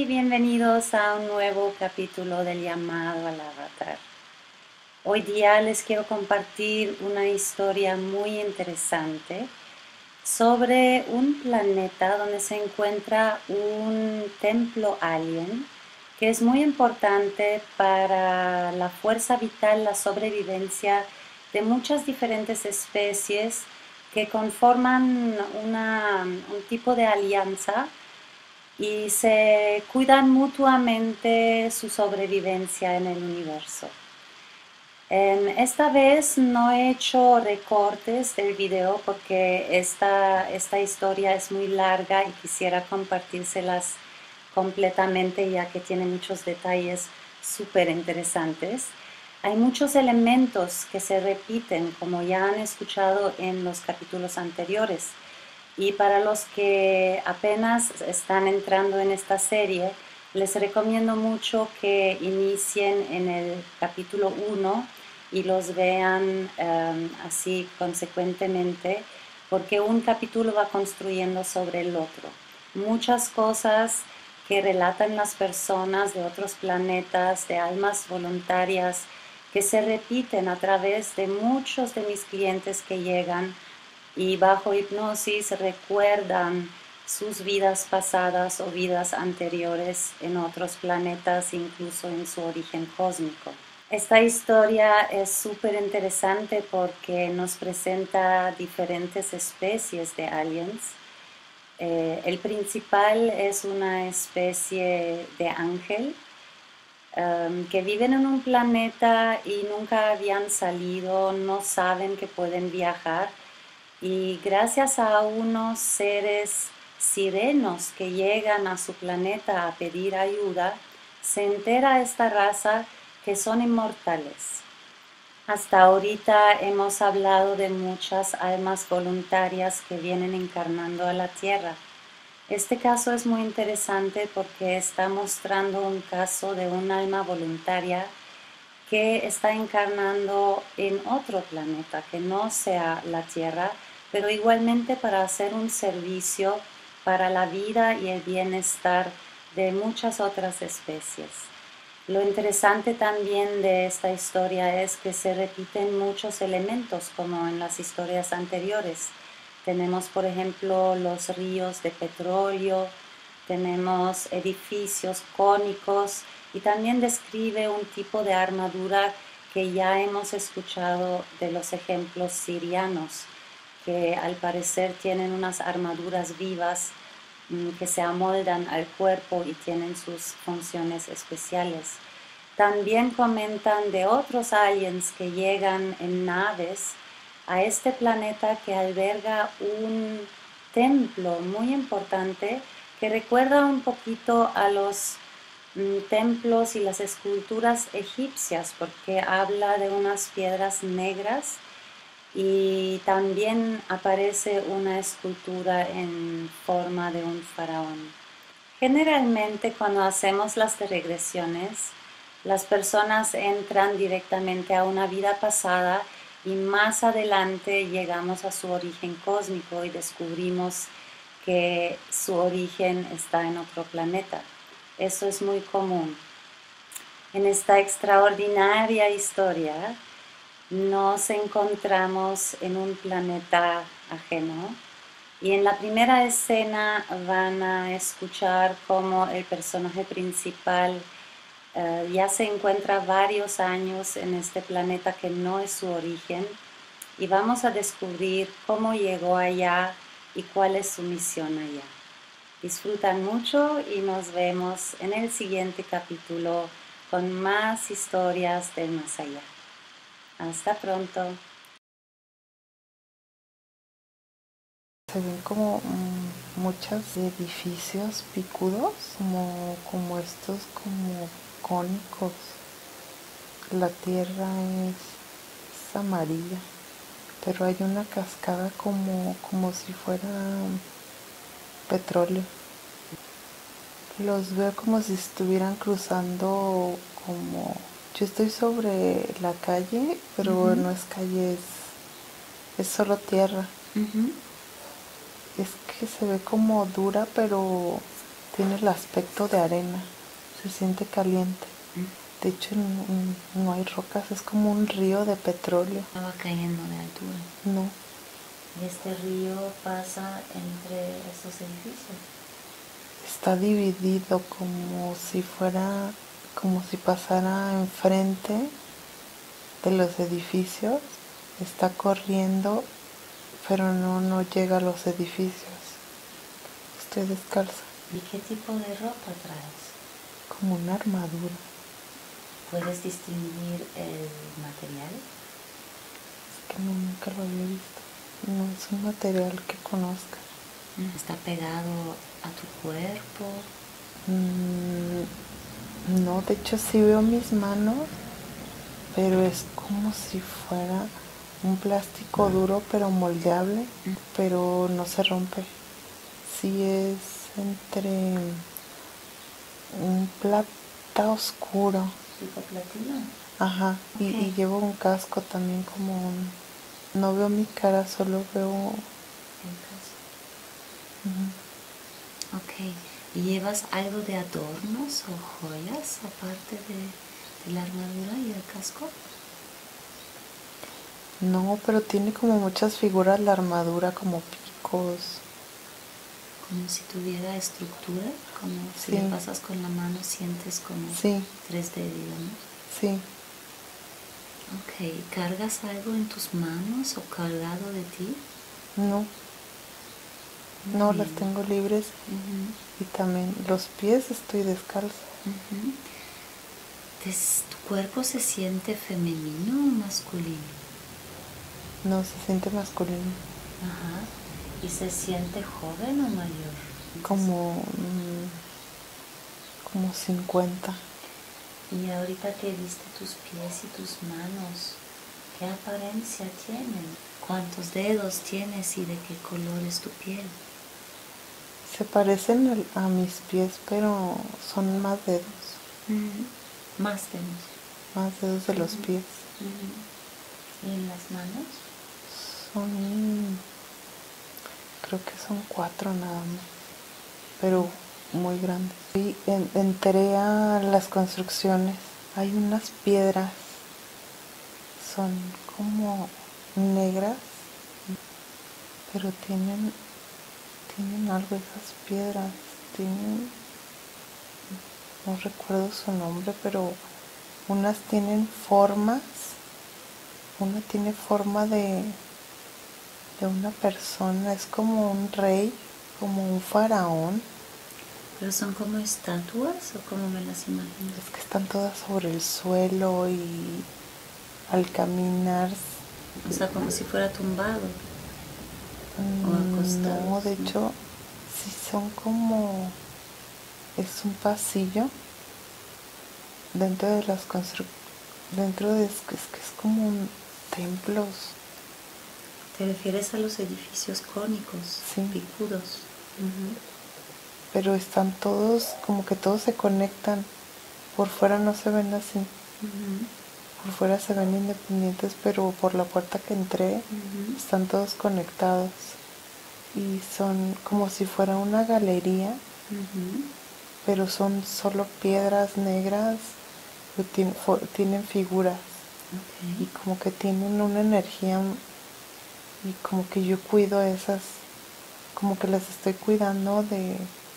bienvenidos a un nuevo capítulo del llamado al avatar. Hoy día les quiero compartir una historia muy interesante sobre un planeta donde se encuentra un templo alien que es muy importante para la fuerza vital, la sobrevivencia de muchas diferentes especies que conforman un tipo de alianza y se cuidan mutuamente su sobrevivencia en el universo. Esta vez no he hecho recortes del video porque esta historia es muy larga y quisiera compartírselas completamente ya que tiene muchos detalles súper interesantes. Hay muchos elementos que se repiten, como ya han escuchado en los capítulos anteriores. Y para los que apenas están entrando en esta serie, les recomiendo mucho que inicien en el capítulo 1 y los vean así consecuentemente, porque un capítulo va construyendo sobre el otro. Muchas cosas que relatan las personas de otros planetas, de almas voluntarias, que se repiten a través de muchos de mis clientes que llegan y bajo hipnosis recuerdan sus vidas pasadas o vidas anteriores en otros planetas, incluso en su origen cósmico. Esta historia es súper interesante porque nos presenta diferentes especies de aliens. El principal es una especie de ángel que viven en un planeta y nunca habían salido, no saben que pueden viajar y gracias a unos seres sirenos que llegan a su planeta a pedir ayuda, se entera esta raza que son inmortales. Hasta ahorita hemos hablado de muchas almas voluntarias que vienen encarnando a la Tierra. Este caso es muy interesante porque está mostrando un caso de un alma voluntaria que está encarnando en otro planeta que no sea la Tierra, pero igualmente para hacer un servicio para la vida y el bienestar de muchas otras especies. Lo interesante también de esta historia es que se repiten muchos elementos como en las historias anteriores. Tenemos, por ejemplo, los ríos de petróleo, tenemos edificios cónicos y también describe un tipo de armadura que ya hemos escuchado de los ejemplos sirianos, que al parecer tienen unas armaduras vivas que se amoldan al cuerpo y tienen sus funciones especiales. También comentan de otros aliens que llegan en naves a este planeta que alberga un templo muy importante que recuerda un poquito a los templos y las esculturas egipcias porque habla de unas piedras negras y también aparece una escultura en forma de un faraón. Generalmente cuando hacemos las regresiones, las personas entran directamente a una vida pasada y más adelante llegamos a su origen cósmico y descubrimos que su origen está en otro planeta. Eso es muy común. En esta extraordinaria historia nos encontramos en un planeta ajeno y en la primera escena van a escuchar cómo el personaje principal ya se encuentra varios años en este planeta que no es su origen y vamos a descubrir cómo llegó allá y cuál es su misión allá. Disfrutan mucho y nos vemos en el siguiente capítulo con más historias del más allá. Hasta pronto. Se ven como muchos edificios picudos, como estos como cónicos. La tierra es amarilla, pero hay una cascada como si fuera petróleo. Los veo como si estuvieran cruzando como... Yo estoy sobre la calle, pero no es calle, es solo tierra. Es que se ve como dura, pero tiene el aspecto de arena, se siente caliente. De hecho no hay rocas, es como un río de petróleo. No va cayendo de altura. No. ¿Y este río pasa entre estos edificios? Está dividido como si pasara enfrente de los edificios. Está corriendo, pero no llega a los edificios. Estoy descalza. ¿Y qué tipo de ropa traes? Como una armadura. ¿Puedes distinguir el material? Es que nunca lo había visto. No es un material que conozca. ¿Está pegado a tu cuerpo? No, de hecho sí veo mis manos, pero es como si fuera un plástico duro pero moldeable, pero no se rompe. Sí es entre un plata oscuro. ¿Tipo platino? Ajá, Okay. y llevo un casco también como un... No veo mi cara, solo veo... El casco. Ok. ¿Y llevas algo de adornos o joyas aparte de la armadura y el casco? No, pero tiene como muchas figuras la armadura, como picos. Como si tuviera estructura, como si Sí. le pasas con la mano sientes como Sí. 3D, digamos. Sí. Ok, ¿cargas algo en tus manos o cargado de ti? No. Muy No, bien. las tengo libres. Y también los pies estoy descalza. ¿Tu cuerpo se siente femenino o masculino? No, se siente masculino. Ajá. ¿Y se siente joven o mayor? Como 50. Y ahorita que viste tus pies y tus manos, ¿qué apariencia tienen? ¿Cuántos dedos tienes y de qué color es tu piel? Se parecen a mis pies, pero son más dedos. Más dedos. Más dedos de los pies. ¿Y en las manos? Creo que son 4 nada más, pero muy grandes. Y entré a las construcciones. Hay unas piedras, son como negras, pero tienen algo esas piedras. No recuerdo su nombre, pero unas tienen formas. Una tiene forma de una persona, es como un rey, como un faraón. ¿Pero son como estatuas o cómo me las imagino? Es que están todas sobre el suelo y al caminar... O sea, como si fuera tumbado o acostado. No, de hecho, sí son como... Es un pasillo dentro de las construcciones. Es que es como un templos. ¿Te refieres a los edificios cónicos, Sí. picudos? Pero están todos, como que todos se conectan. Por fuera no se ven así. Por fuera se ven independientes, pero por la puerta que entré están todos conectados. Y son como si fuera una galería, pero son solo piedras negras que tienen figuras. Okay. Y como que tienen una energía, y como que yo cuido esas, como que las estoy cuidando de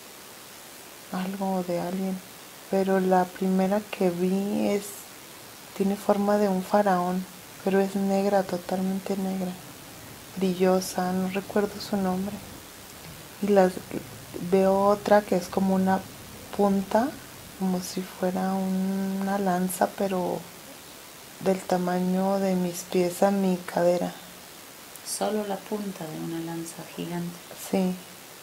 algo o de alguien. Pero la primera que vi tiene forma de un faraón, pero es negra, totalmente negra, brillosa, no recuerdo su nombre. Y veo otra que es como una punta, como si fuera una lanza, pero del tamaño de mis pies a mi cadera. Solo la punta de una lanza gigante. Sí.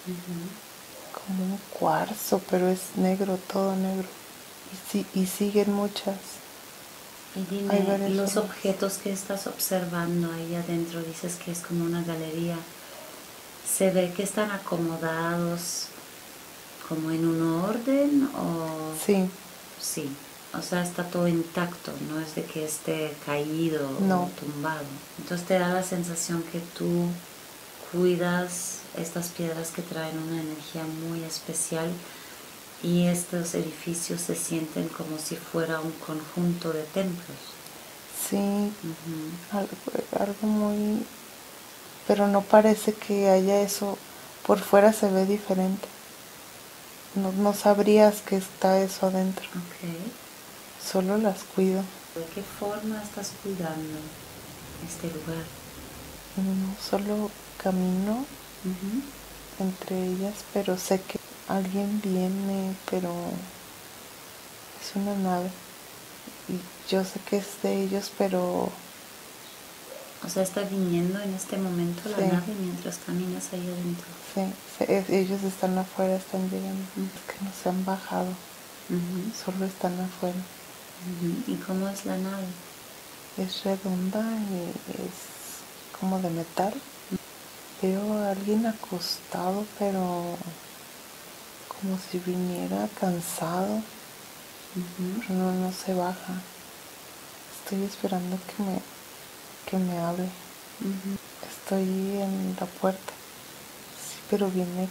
Como un cuarzo, pero es negro, todo negro. Y siguen muchas. Y dime, los objetos que estás observando ahí adentro, dices que es como una galería, ¿se ve que están acomodados como en un orden o...? Sí. Sí, o sea, está todo intacto, no es de que esté caído o tumbado. Entonces te da la sensación que tú cuidas estas piedras que traen una energía muy especial Y estos edificios se sienten como si fuera un conjunto de templos. Sí, algo muy... Pero no parece que haya eso. Por fuera se ve diferente. No sabrías que está eso adentro. Ok. Solo las cuido. ¿De qué forma estás cuidando este lugar? No solo camino entre ellas, pero sé que alguien viene, pero es una nave. Y yo sé que es de ellos, pero O sea, está viniendo en este momento la sí, nave mientras caminas ahí adentro. sí, ellos están afuera, están llegando. Es que no se han bajado, solo están afuera. ¿Y cómo es la nave? Es redonda y es como de metal. Veo a alguien acostado, pero como si viniera cansado, pero no se baja. Estoy esperando que me hable. Estoy en la puerta, sí, pero viene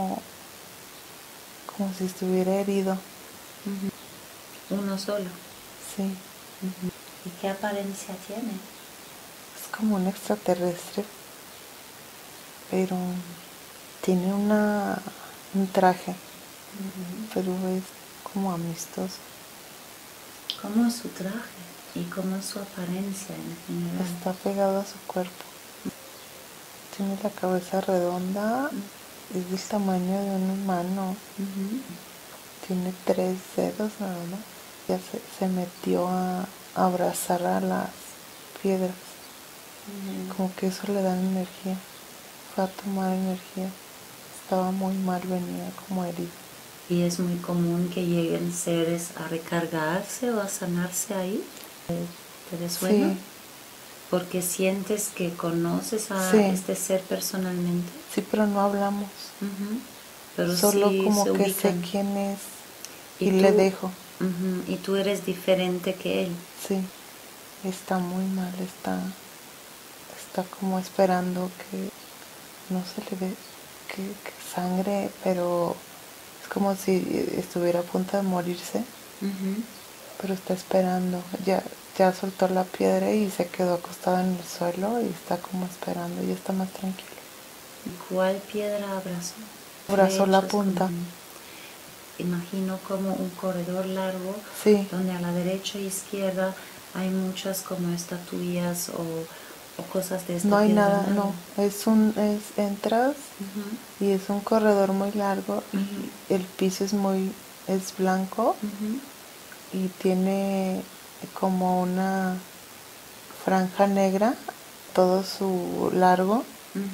como si estuviera herido. Uno solo. Sí, ¿Y qué apariencia tiene? es como un extraterrestre, pero tiene un traje, pero es como amistoso. ¿Cómo es su traje? ¿Y cómo es su apariencia en general? Está pegado a su cuerpo. Tiene la cabeza redonda, es del tamaño de un humano. Tiene 3 dedos nada más. Ya se metió a abrazar a las piedras. Como que eso le da energía. Fue a tomar energía. Estaba muy mal, venía como herido. ¿Y es muy común que lleguen seres a recargarse o a sanarse ahí? ¿Te suena? Sí, Porque sientes que conoces a sí, este ser personalmente. sí, pero no hablamos. Pero Solo sí se como que sé ubican. quién es Y y le tú, dejo. y tú eres diferente que él. Sí, está muy mal, está como esperando que no se le ve que sangre, pero es como si estuviera a punto de morirse, pero está esperando. Ya soltó la piedra y se quedó acostado en el suelo y está como esperando, y está más tranquilo. ¿Y cuál piedra abrazó? De Abrazó la hecho, es punta. imagino como un corredor largo Sí, donde a la derecha e izquierda hay muchas como estatuillas o cosas de esta no hay piedra nada, larga. no. Entras y es un corredor muy largo y el piso es blanco y tiene como una franja negra todo su largo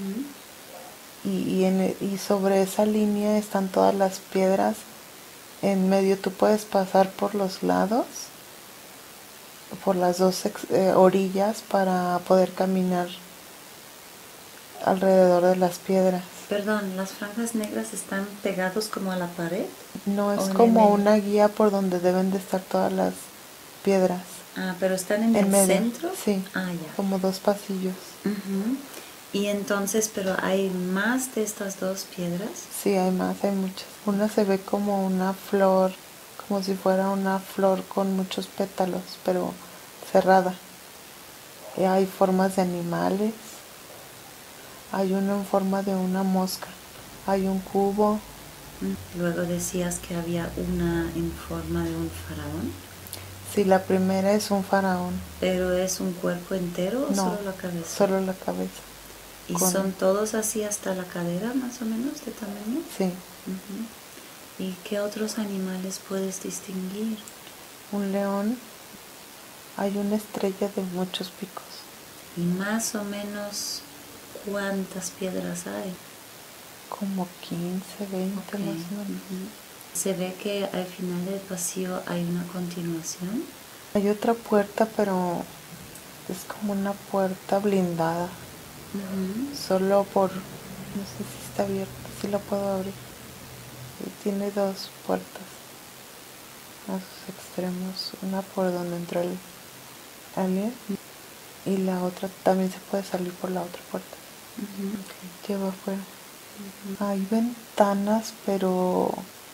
y sobre esa línea están todas las piedras. En medio tú puedes pasar por los lados, por las dos orillas para poder caminar alrededor de las piedras. Perdón, ¿las franjas negras están pegados como a la pared No o es en el como medio? una guía por donde deben de estar todas las piedras. Ah, pero están en En el medio, centro. sí, Ah, ya. como 2 pasillos. Y entonces, pero hay más de estas dos piedras. Sí, hay más, hay muchas. Una se ve como una flor, como si fuera una flor con muchos pétalos, pero cerrada. Y hay formas de animales. Hay uno en forma de una mosca. Hay un cubo. Luego decías que había una en forma de un faraón. Sí, la primera es un faraón. ¿Pero es un cuerpo entero o No, solo la cabeza? solo la cabeza. ¿Y son todos así hasta la cadera, más o menos, de tamaño? Sí. ¿Y qué otros animales puedes distinguir? Un león. Hay una estrella de muchos picos. ¿Y más o menos cuántas piedras hay? Como 15, 20 Ok. más o menos. Se ve que al final del pasillo hay una continuación. Hay otra puerta, pero es como una puerta blindada. Solo por... No sé si está abierta, si la puedo abrir. Y tiene 2 puertas a sus extremos. Una por donde entró el alien y la otra también se puede salir por la otra puerta. Lleva afuera. Hay ventanas, pero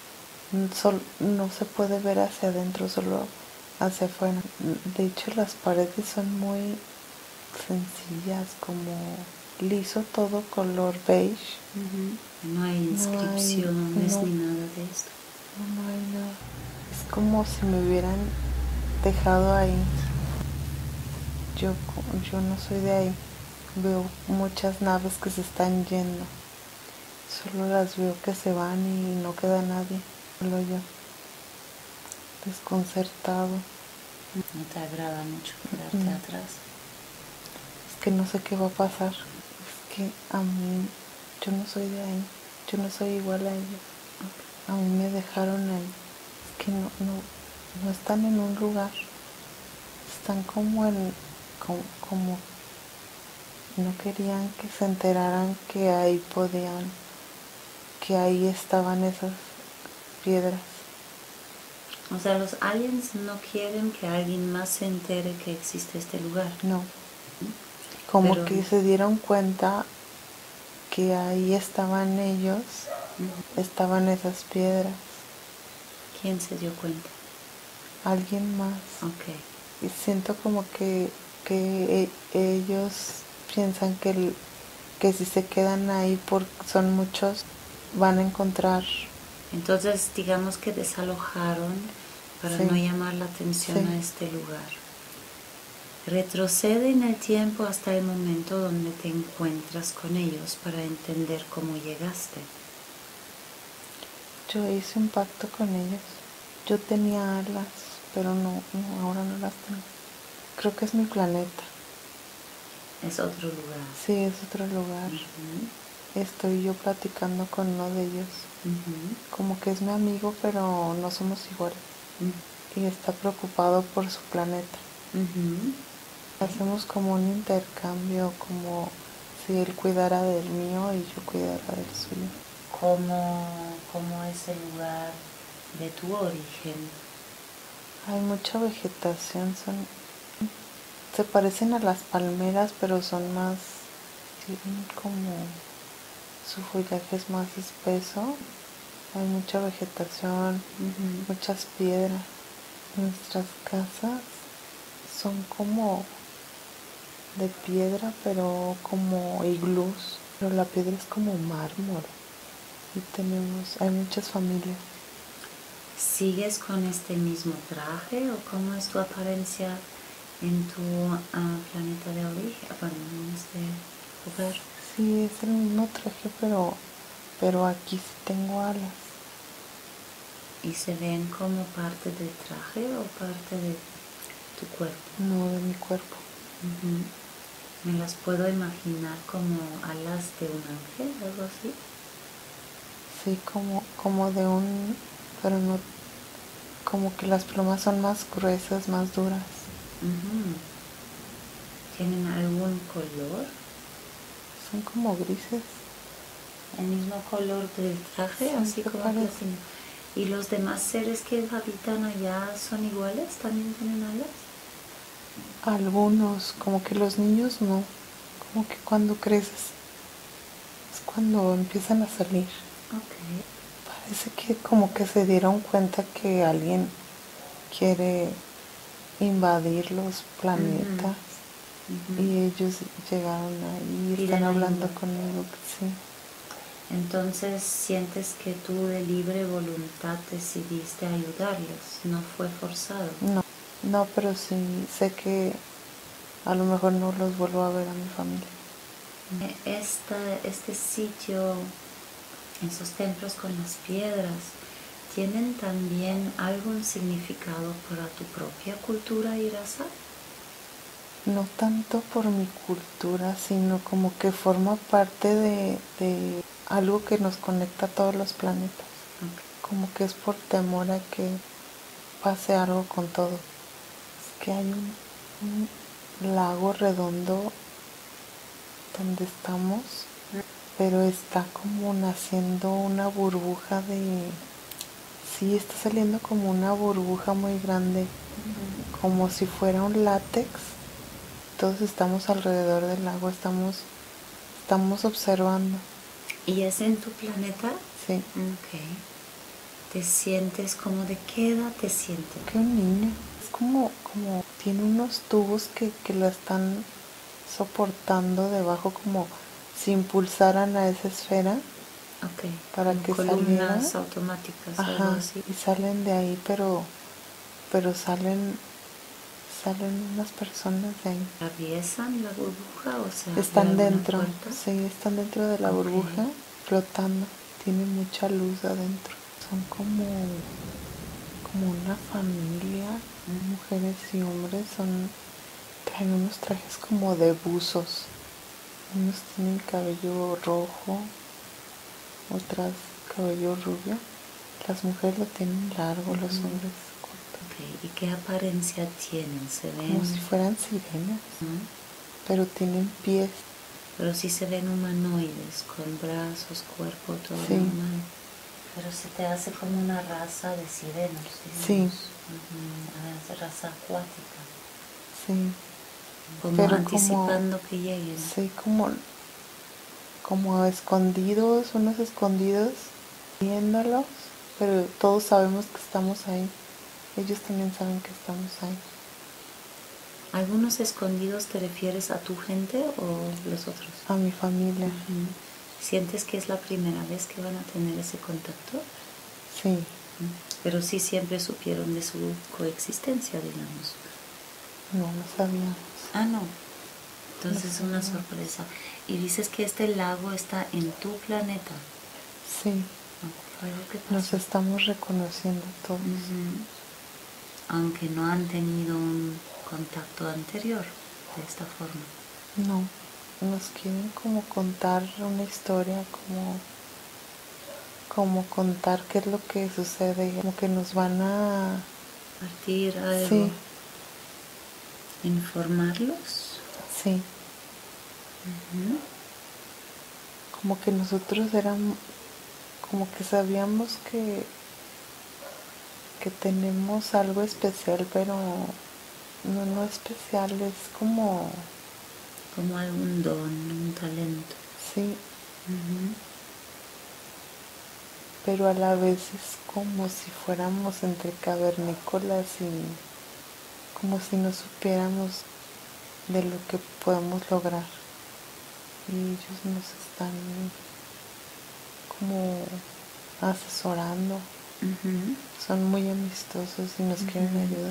no se puede ver hacia adentro, solo hacia afuera. De hecho, las paredes son muy sencillas, como liso todo, color beige. No hay inscripciones ni nada de esto. No hay nada. Es como si me hubieran dejado ahí. Yo, yo no soy de ahí. Veo muchas naves que se están yendo. Solo las veo que se van y no queda nadie. Solo yo. Desconcertado. No te agrada mucho quedarte atrás. Es que no sé qué va a pasar. Es que a mí, yo no soy de ahí. Yo no soy igual a ellos. A mí me dejaron ahí. Es que no están en un lugar. Están como no querían que se enteraran que ahí podían, que ahí estaban esas piedras. O sea, los aliens no quieren que alguien más se entere que existe este lugar. No. Como Pero que se dieron cuenta que ahí estaban ellos, estaban esas piedras. ¿quién se dio cuenta? Alguien más. Ok. Y siento como que ellos piensan que si se quedan ahí porque son muchos, van a encontrar. Entonces, digamos que desalojaron para Sí. no llamar la atención Sí. a este lugar. Retrocede en el tiempo hasta el momento donde te encuentras con ellos para entender cómo llegaste. Yo hice un pacto con ellos. Yo tenía alas, pero ahora no las tengo. Creo que es mi planeta. Es otro lugar. Sí, es otro lugar. Estoy yo platicando con uno de ellos. Como que es mi amigo, pero no somos iguales. Y está preocupado por su planeta. Hacemos como un intercambio, como si él cuidara del mío y yo cuidara del suyo. ¿Cómo es el lugar de tu origen? Hay mucha vegetación, se parecen a las palmeras, pero son más, tienen como, su follaje es más espeso. Hay mucha vegetación, muchas piedras. Nuestras casas son como de piedra, pero como iglús, pero la piedra es como mármol. Y hay muchas familias. ¿Sigues con este mismo traje o cómo es tu apariencia en tu planeta de origen? Bueno, en este lugar. Sí, es el mismo traje, pero aquí sí tengo alas. ¿Y se ven como parte del traje o parte de tu cuerpo? No, de mi cuerpo. Me las puedo imaginar como alas de un ángel, algo así. Sí, como de un, pero no, como que las plumas son más gruesas, más duras. ¿Tienen algún color? Son como grises. El mismo color del traje, Sí, así se como parece. platinado. ¿Y los demás seres que habitan allá son iguales? ¿También tienen alas? Algunos, como que los niños no. Como que cuando creces es cuando empiezan a salir. Ok. Parece que como que se dieron cuenta que alguien quiere invadir los planetas. Y ellos llegaron ahí y están Piden hablando ayuda. conmigo. Sí. Entonces sientes que tú de libre voluntad decidiste ayudarlos, no fue forzado. No, pero sí sé que a lo mejor no los vuelvo a ver a mi familia. Este sitio, esos templos con las piedras, ¿tienen también algún significado para tu propia cultura y raza? No tanto por mi cultura, sino como que forma parte de algo que nos conecta a todos los planetas. Okay. Como que es por temor a que pase algo con todo. Es que hay un lago redondo donde estamos, pero está como naciendo una burbuja de... Sí, está saliendo como una burbuja muy grande, como si fuera un látex. Todos estamos alrededor del lago, estamos observando. ¿Y es en tu planeta? Sí. Ok. ¿Te sientes como de qué edad te sientes? Que un niño. Es como tiene unos tubos que lo están soportando debajo, como si impulsaran a esa esfera. Ok, Para como que columnas saliera. automáticas, Ajá, algo así. y salen de ahí, pero salen unas personas de ahí. ¿Atraviesan la burbuja o se abre Están alguna dentro, puerta? sí, están dentro de la burbuja, flotando. Tienen mucha luz adentro. Son como una familia, mujeres y hombres. Traen unos trajes como de buzos. Unos tienen cabello rojo, otras cabello rubio. Las mujeres lo tienen largo, los hombres corto. Ok, ¿y qué apariencia tienen? ¿Se ven? Como si fueran sirenas, pero tienen pies. Pero sí se ven humanoides, con brazos, cuerpo, todo Sí. normal. Pero se te hace como una raza de sirenos, Sí. digamos. Una raza acuática. Sí. Como Pero anticipando que lleguen. Sí, como escondidos, unos escondidos, viéndolos, pero todos sabemos que estamos ahí. Ellos también saben que estamos ahí. ¿Algunos escondidos te refieres a tu gente o los otros? A mi familia. ¿Sientes que es la primera vez que van a tener ese contacto? Sí. Pero sí siempre supieron de su coexistencia, digamos. No, no sabíamos. Ah, no. Entonces es una sorpresa. Y dices que este lago está en tu planeta. Sí. ¿Qué pasó? Nos estamos reconociendo todos. Aunque no han tenido un contacto anterior de esta forma. No, nos quieren como contar una historia, como contar qué es lo que sucede, como que nos van a Partir algo. Sí. Informarlos. Sí. Como que nosotros éramos, como que sabíamos que tenemos algo especial, pero no especial, es como algún don, un talento. Sí. Pero a la vez es como si fuéramos entre cavernícolas y como si no supiéramos de lo que podemos lograr. Y ellos nos están como asesorando. Son muy amistosos y nos quieren ayudar.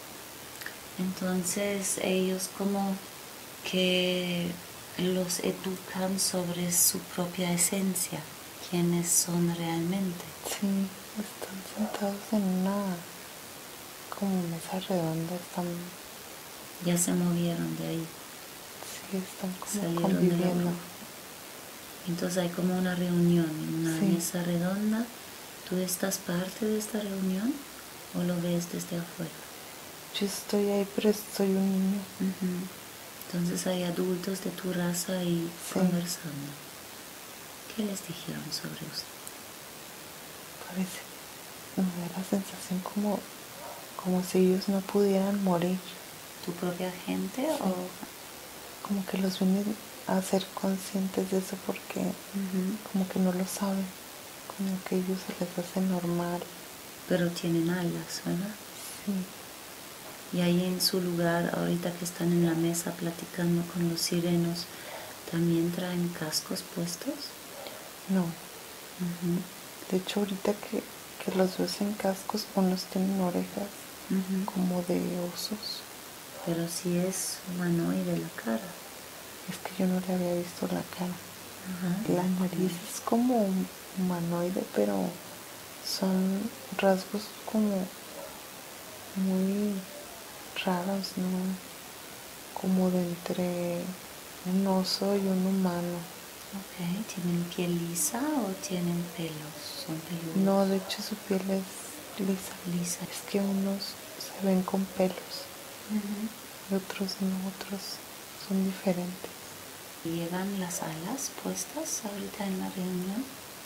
Entonces ellos como que los educan sobre su propia esencia, quiénes son realmente. Sí, están sentados en una como mesa redonda, ya se movieron de ahí. Sí, están como salieron conviviendo. Entonces hay como una reunión en una Sí. mesa redonda. ¿Tú estás parte de esta reunión o lo ves desde afuera? Yo estoy ahí, pero soy un niño. Entonces hay adultos de tu raza ahí conversando. ¿Qué les dijeron sobre usted? Parece, me da la sensación como si ellos no pudieran morir. ¿Tu propia gente o...? Como que los vienen a ser conscientes de eso porque como que no lo saben. Como que a ellos se les hace normal. Pero tienen alas, ¿verdad? Sí. Y ahí en su lugar, ahorita que están en la mesa platicando con los sirenos, ¿también traen cascos puestos? No. De hecho, ahorita que los veo sin cascos, unos tienen orejas como de osos. Pero sí es humanoide la cara. Es que yo no le había visto la cara. La nariz es como humanoide, pero son rasgos como muy raros, ¿no? Como de entre un oso y un humano. Ok, ¿tienen piel lisa o tienen pelos? ¿Son peludos? No, de hecho su piel es lisa. Es que unos se ven con pelos y otros no, otros son diferentes. ¿Llegan las alas puestas ahorita en la reunión?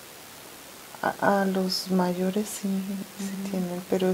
A los mayores sí tienen, pero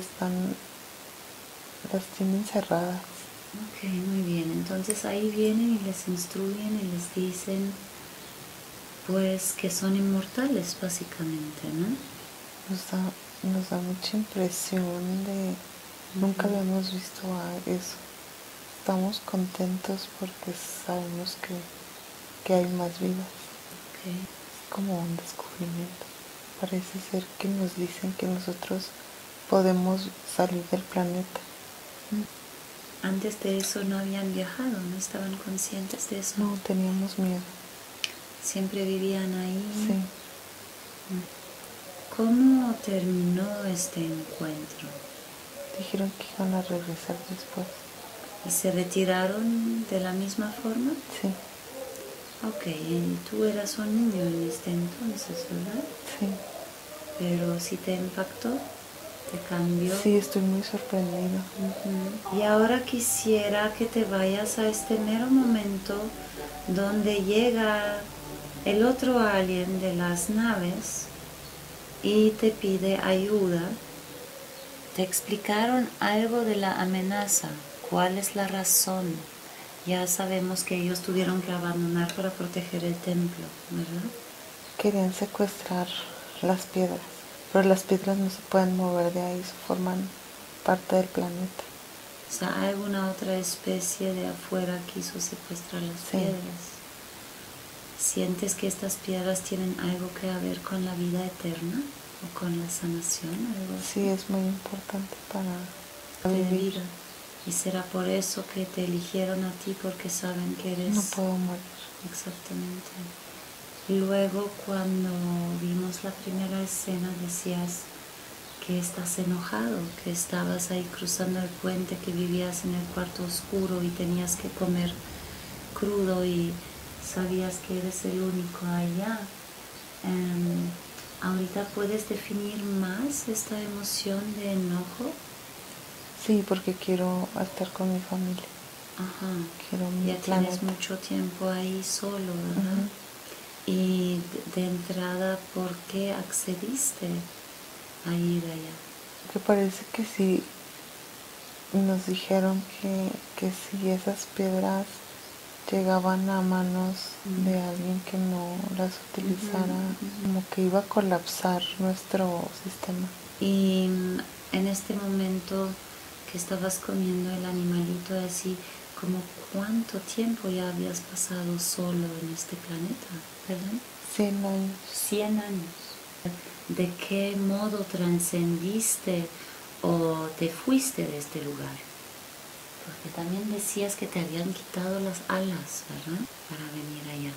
las tienen cerradas. Ok, muy bien. Entonces ahí vienen y les instruyen y les dicen pues que son inmortales básicamente, ¿no? nos da mucha impresión de nunca habíamos visto eso. Estamos contentos porque sabemos que hay más vidas. Okay. Es como un descubrimiento. Parece ser que nos dicen que nosotros podemos salir del planeta. Antes de eso no habían viajado, no estaban conscientes de eso. No, teníamos miedo. Siempre vivían ahí. Sí. ¿Cómo terminó este encuentro? Dijeron que iban a regresar después. ¿Y se retiraron de la misma forma? Sí. Ok, y tú eras un niño en este entonces, ¿verdad? Sí. Pero sí te impactó, te cambió. Sí, estoy muy sorprendida. Y ahora quisiera que te vayas a este mero momento donde llega el otro alien de las naves y te pide ayuda. Te explicaron algo de la amenaza, cuál es la razón. Ya sabemos que ellos tuvieron que abandonar para proteger el templo, ¿verdad? Querían secuestrar las piedras, pero las piedras no se pueden mover de ahí, forman parte del planeta. O sea, ¿alguna otra especie de afuera quiso secuestrar las piedras? ¿Sientes que estas piedras tienen algo que ver con la vida eterna o con la sanación? Algo así? Sí, es muy importante para vivir. Y será por eso que te eligieron a ti, porque saben que eres... No puedo morir. Exactamente. Luego, cuando vimos la primera escena, decías que estás enojado, que estabas ahí cruzando el puente, que vivías en el cuarto oscuro y tenías que comer crudo y sabías que eres el único allá. ¿Ahorita puedes definir más esta emoción de enojo? Sí, porque quiero estar con mi familia. Ajá. Quiero mi ya planeta. Tienes mucho tiempo ahí solo, ¿verdad? Y de entrada, ¿por qué accediste a ir allá? Porque parece que sí, nos dijeron que si esas piedras llegaban a manos de alguien que no las utilizara, como que iba a colapsar nuestro sistema. Y en este momento que estabas comiendo el animalito así, como ¿cuánto tiempo ya habías pasado solo en este planeta? ¿Verdad? 100 años. 100 años. ¿De qué modo trascendiste o te fuiste de este lugar? Porque también decías que te habían quitado las alas, ¿verdad? Para venir allá.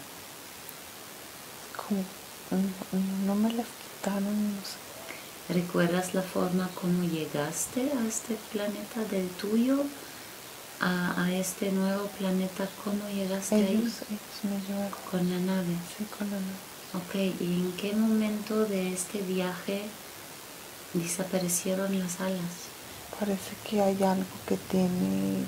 Como, no me las quitaron, no sé. ¿Recuerdas la forma como llegaste a este planeta del tuyo? A este nuevo planeta, ¿cómo llegaste ahí? Ellos me llevaron. ¿Con la nave? Sí, con la nave. Ok, ¿y en qué momento de este viaje desaparecieron las alas? Parece que hay algo que tiene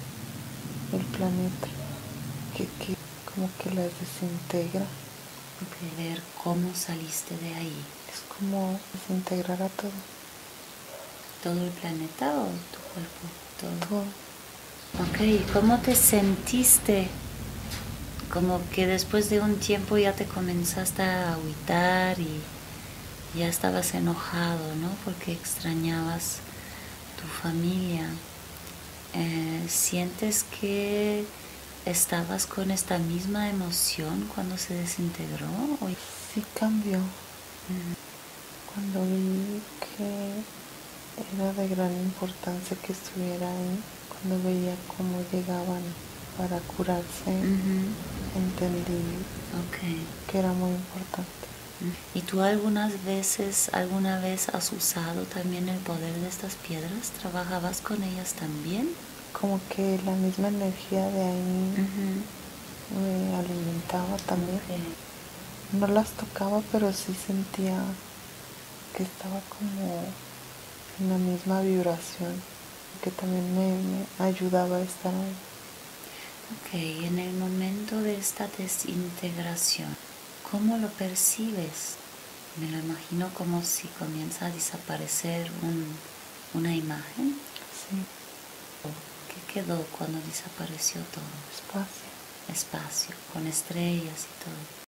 el planeta, que como que las desintegra. Ok, ver cómo saliste de ahí. Es como desintegrar a todo. ¿Todo el planeta o tu cuerpo? Todo. Ok, ¿y cómo te sentiste? Como que después de un tiempo ya te comenzaste a agüitar y ya estabas enojado, ¿no? Porque extrañabas tu familia. ¿Sientes que estabas con esta misma emoción cuando se desintegró? Sí cambió. Cuando vi que era de gran importancia que estuviera ahí, cuando veía cómo llegaban para curarse, entendí que era muy importante. ¿Y tú alguna vez has usado también el poder de estas piedras? ¿Trabajabas con ellas también? Como que la misma energía de ahí me alimentaba también. No las tocaba, pero sí sentía que estaba como en la misma vibración, que también me ayudaba a estar ahí. Ok, en el momento de esta desintegración, ¿cómo lo percibes? Me lo imagino como si comienza a desaparecer una imagen. Sí. ¿Qué quedó cuando desapareció todo? Espacio. Espacio, con estrellas y todo.